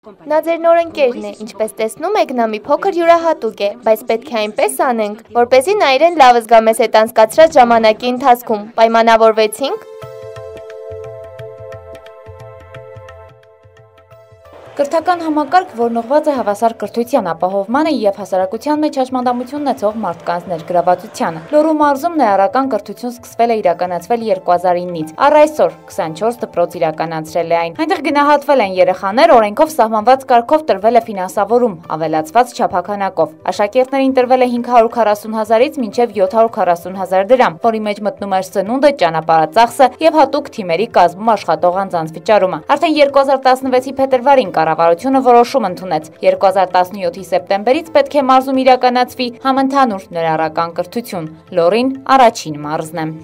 Նա ձեր նոր ընկերն է, ինչպես տեսնում եք, նա մի փոքր յուրահատուկ է, բայց պետք է այնպես անենք, որպեսզի նա իրեն լավ զգա մեզ հետ անցկացրած ժամանակի ընթացքում։ Պայմանավորվեցինք։ Կրթական համակարգ, որն ուղղված է հավասար կրթության ապահովմանը եւ հասարակության մեջ հաշմանդամություն ունեցող մարդկանց ներգրավվածությանը։ Լոռու մարզում ներառական կրթություն սկսվել է իրականացվել 2009-ից։ Առ այսօր 24 դպրոց իրականացրել է այն։ Այնտեղ գնահատվել են երեխաներ, օրենքով սահմանված կարգով տրվել է ֆինանսավորում, ավելացված չափականակով։ Աշակերտներին տրվել է 540,000-ից մինչև 740,000 դրամ, որի մեջ մտնում էր սնունդը, ճանապարհածախսը եւ հատուկ թիմերի կազմում աշխատող անձանց վճարումը։ Արդեն 2016-ի փետրվարին կառավարությունը որոշում ընդունեց 2017-ի սեպտեմբերից պետք է մարզում իրականացվի համընդհանուր ներառական կրթություն։ Լոռին առաջին մարզն է։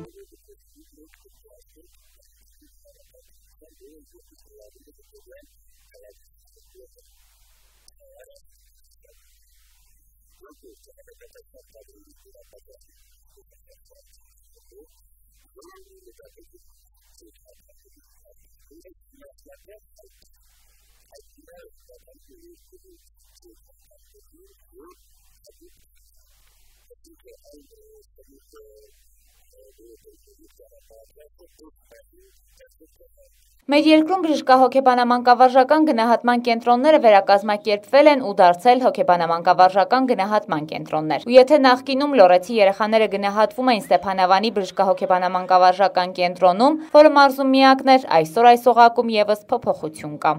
Մեր երկրում բժշկահոգեբանամանկավարժական գնահատման կենտրոնները վերակազմակերպվել են ու դարձել հոգեբանամանկավարժական գնահատման կենտրոններ։ Ու եթե նախկինում լոռեցի երեխաները գնահատվում էին Ստեփանավանի բժշկահոգեբանամանկավարժական կենտրոնում, որը մարզում միակն էր, այսօր այս օղակում եւս փոփոխություն կա։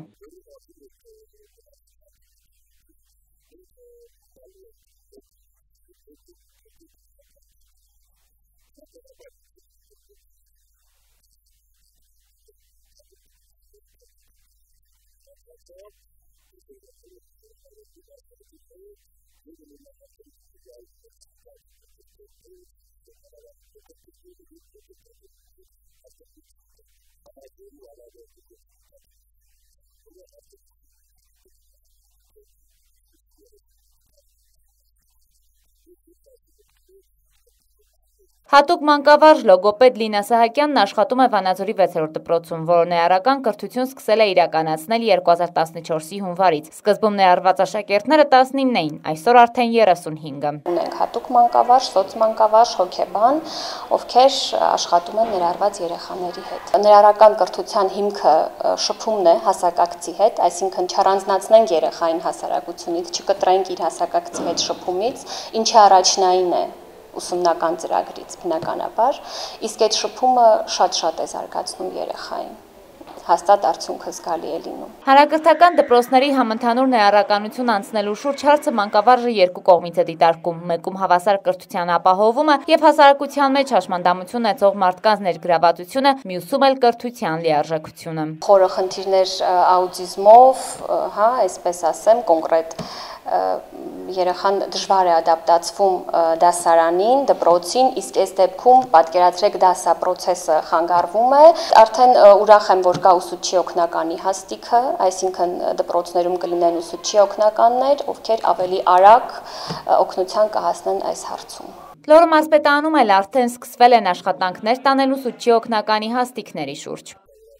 Հատուկ մանկավարժ լոգոպեդ Լինա Սահակյանն աշխատում է Վանաձորի 6-րդ դպրոցում, որը ներառական կրթություն սկսել է իրականացնել 2014-ի հունվարից։ Սկզբում ներառված աշակերտները 19 էին, այսօր արդեն 35-ը։ Ունենք հատուկ մանկավարժ, սոցմանկավարժ, հոգեբան, ովքեր աշխատում են ներառված երեխաների հետ։ Ներառական կրթության հիմքը շփումն է հասակակցի հետ, այսինքն չառանձնացնենք երեխային հասարակությունից, չկտրենք իր հասակակցի հետ շփումից, ինչը առաջնային է ուսումնական ծրագրից բնականաբար, իսկ այդ շփումը շատ է զարգացնում երեխային, հաստատ արդյունքը զգալի է լինում։ Հանրակրթական դպրոցների համընդհանուր ներառականություն անցնելու շուրջ հարցը մանկավարժը երկու կողմից է դիտարկում, մեկում հավասար կրթության ապահովումը եւ հասարակության մեջ հաշմանդամություն ունեցող մարդկանց ներգրավվածությունը, մյուսում էլ կրթության լիարժեքությունը։ Խորը խնդիրներ աուտիզմով, այսպես ասեմ, կոնկրետ երեխան դժվար է ադապտացվում դասարանին, դպրոցին, իսկ այս դեպքում պատկերացրեք դասապրոցեսը խանգարվում է, արդեն ուրախ եմ, որ կա ուսուցչի օգնականի հաստիքը, այսինքն դպրոցներում կլինեն ուսուցչի օգնականներ, ովքեր ավելի արագ օգնության կհասնեն այս հարցում։ Լոռու մարզպետարանում էլ արդեն սկսվել են աշխատանքներ տանել ուսուցչի օգնականի հաստիքների շուրջ։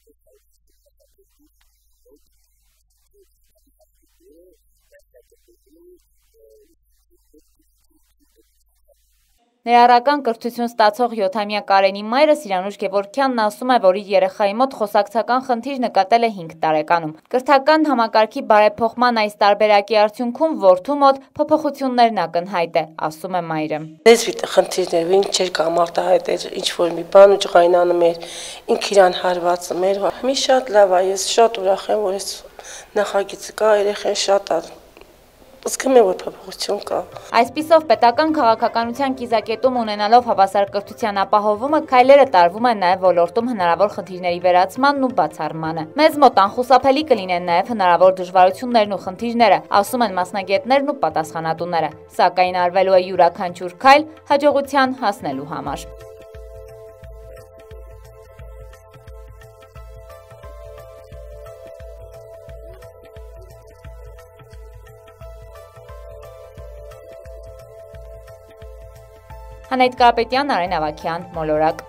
Ներառական կրթություն ստացող 7-ամյա Կարենի մայրը Սիրանուշ Գևորգյանն ասում է, որ իր երեխայի մոտ խոսակցական խնդիր նկատել է 5 տարեկանում։ Կրթական համակարգի բարեփոխման այս տարբերակի արդյունքում որդու մոտ փոփոխություններն ակնհայտ է, ասում է մայրը։ Լեզվի խնդիրներ, ինչ չէր կամ արտահայտել ինչ որ մի բան ու ջղայնանում էր, ինքը իրան հարվածում էր։ Մի շատ լավ է, ես շատ ուրախ եմ, որ այս նախագիծը կա, երեխան շատ Զգում եմ, որ փոփոխություն կա։ Այսպիսով պետական քաղաքականության կիզակետում ունենալով հավասար կրթության ապահովումը քայլերը տարվում են նաև ոլորտում հնարավոր խնդիրների վերացմանն ու բացառմանը։ Մեզ մոտ անխուսափելի կլինեն նաև հնարավոր դժվարություններն ու խնդիրները, ասում են մասնագետներն ու պատասխանատուները, սակայն արվելու է յուրաքանչյուր քայլ հաջողության հասնելու համար։ Անետ Կարապետյան, Արեն Ավագյան, Մոլորակ։